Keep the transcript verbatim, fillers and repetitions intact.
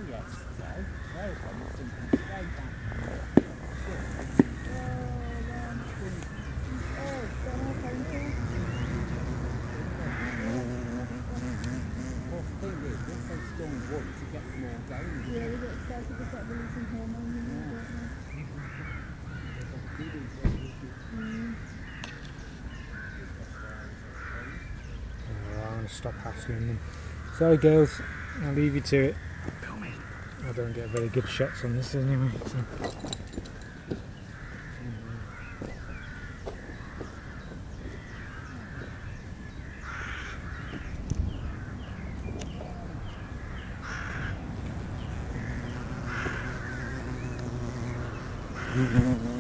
well yesterday. There's one sinking straight back. Well, the thing is, once they stung once, it gets more going. Yeah, they get started to start releasing hormones and all that. Mm. Oh, I'm going to stop hassling them. Sorry girls, I'll leave you to it. I don't get very good shots on this anyway. So. Mm-hmm.